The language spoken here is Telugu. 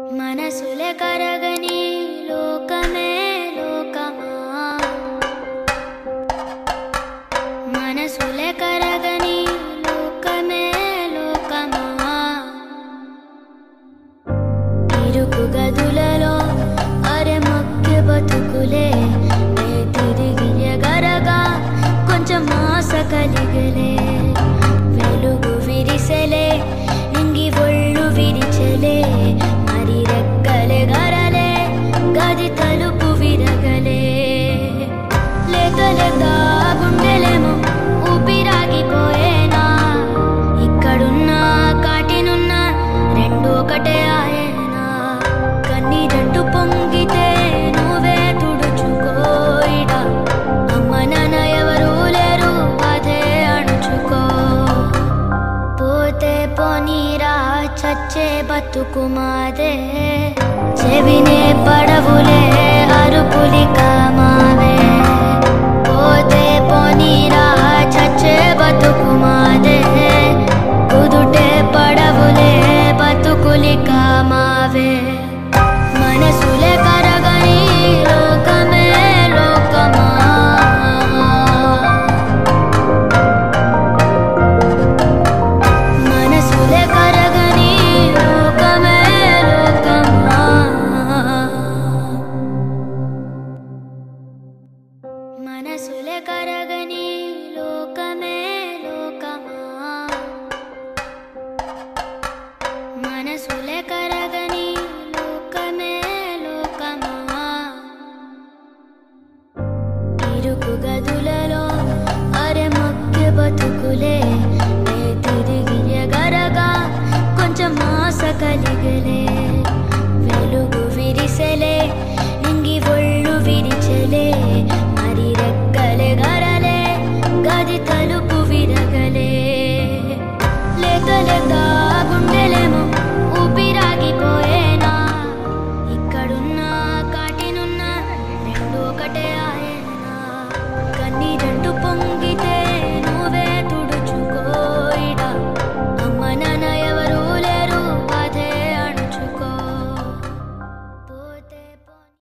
మనసులే కరగని లోకమే లోకమా మనసులే కరగని లోకమే లోకమా ఇరుకు గదులలో అరె మొక్కె బతుకులే తిరిగి ఎగరగా కొంచెం ఆశ కలిగలే వెలుగు విరిసెలే ఇంగి ఒళ్ళు విరిచెలే మరి రెక్కలే గరలే గది తలుపు విరగలే లేక లేక గుండెలేమో ఊపిరాగిపోయేనా ఇక్కడున్నా కాటినున్నా రెండు ఒకటే ఆయనా కన్నీరంటూ పొంగితే నువ్వే తుడుచుకోయిడా అమ్మ నాన్న ఎవరూ లేరు అదే అణుచుకో పోతే పోనీరా చచ్చే బతుకు మాదే చెవినే పడవులే అరుపులి కామావే పోతే పోనీరా చచ్చే బతుకు మాదే